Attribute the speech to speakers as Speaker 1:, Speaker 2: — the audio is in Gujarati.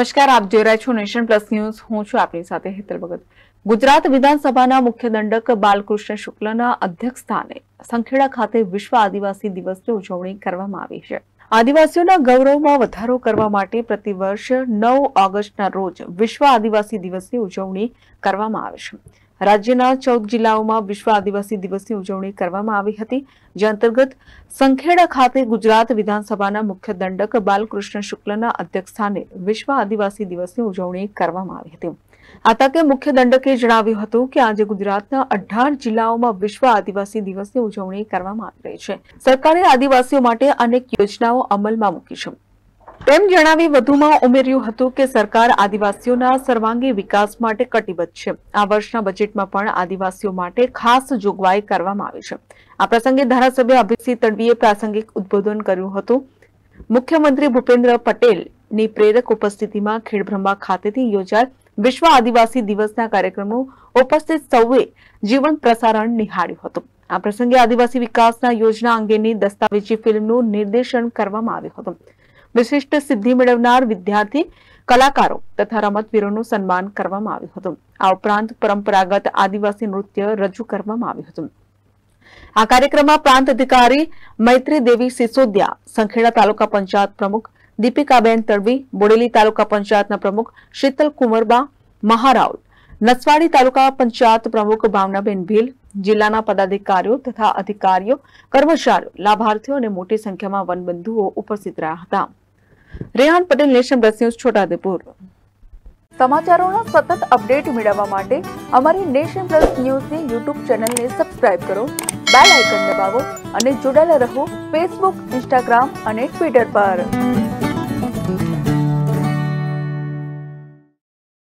Speaker 1: નમસ્કાર, આપ જોઈ રહ્યા છો નેશન પ્લસ ન્યૂઝ। હું છું આપની સાથે હેતલ ભગત। ગુજરાત વિધાનસભાના મુખ્ય દંડક બાલકૃષ્ણ શુક્લના અધ્યક્ષસ્થાને સંખેડા ખાતે વિશ્વ આદિવાસી દિવસની ઉજવણી કરવામાં આવી છે। આદિવાસીઓના ગૌરવમાં વધારો કરવા માટે પ્રતિવર્ષ 9 ઓગસ્ટના રોજ વિશ્વ આદિવાસી દિવસની ઉજવણી કરવામાં આવે છે। રાજ્યના 14 જિલ્લાઓમાં વિશ્વ આદિવાસી દિવસની ઉજવણી કરવામાં આવી હતી, જે અંતર્ગત સંખેડા ખાતે ગુજરાત વિધાનસભાના મુખ્ય દંડક બાલકૃષ્ણ શુક્લના અધ્યક્ષસ્થાને વિશ્વ આદિવાસી દિવસની ઉજવણી કરવામાં આવી હતી। આ તકે મુખ્ય દંડકે જણાવ્યું હતું કે આજે ગુજરાતના 18 જિલ્લાઓમાં વિશ્વ આદિવાસી દિવસની ઉજવણી કરવામાં આવી રહી છે। સરકારે આદિવાસીઓ માટે અનેક યોજનાઓ અમલમાં મૂકી છે। તેમ જણાવી વધુમાં ઉમેર્યું હતું કે સરકાર આદિવાસીઓના સર્વાંગી વિકાસ માટે કટિબદ્ધ છે। આ વર્ષના બજેટમાં પણ આદિવાસીઓ માટે ખાસ જોગવાઈ કરવામાં આવી છે। આ પ્રસંગે ધારાસભ્ય અભિસિંહ તડવીએ પ્રાસંગિક ઉદ્બોધન કર્યું હતું। મુખ્યમંત્રી ભૂપેન્દ્ર પટેલની પ્રેરક ઉપસ્થિતિમાં ખેડબ્રહ્મા ખાતેથી યોજાયેલ વિશ્વ આદિવાસી દિવસના કાર્યક્રમનું ઉપસ્થિત સૌએ જીવંત પ્રસારણ નિહાળ્યું હતું। આ પ્રસંગે આદિવાસી વિકાસના યોજના અંગેની દસ્તાવેજી ફિલ્મનું નિર્દેશન કરવામાં આવ્યું હતું। વિશિષ્ટ સિદ્ધિ મેળવનાર વિદ્યાર્થી, કલાકારો તથા રમતવીરોનું સન્માન કરવામાં આવ્યું હતું। આ ઉપરાંત પરંપરાગત આદિવાસી નૃત્ય રજૂ કરવામાં આવ્યું હતું। આ કાર્યક્રમમાં પ્રાંત અધિકારી મૈત્રી દેવી સિસોદિયા, સંખેડા તાલુકા પંચાયત પ્રમુખ દીપિકાબેન તડવી, બોડેલી તાલુકા પંચાયતના પ્રમુખ શીતલ કુંવરબા મહારાઉલ, નસવાડી તાલુકા પંચાયત પ્રમુખ ભાવનાબેન ભીલ, જિલ્લાના પદાધિકારીઓ તથા અધિકારીઓ, કર્મચારીઓ, લાભાર્થીઓ અને મોટી સંખ્યામાં વનબંધુઓ ઉપસ્થિત રહ્યા હતા। Rehan Patel, nation plus news, Chhota Udepur. સમાચારોના સતત અપડેટ મેળવવા માટે અમારી નેશન પ્લસ ન્યૂઝની યુટ્યુબ ચેનલને સબસ્ક્રાઇબ કરો, બેલ આઇકન દબાવો અને જોડાયેલા રહો ફેસબુક, ઇન્સ્ટાગ્રામ અને ટ્વિટર પર।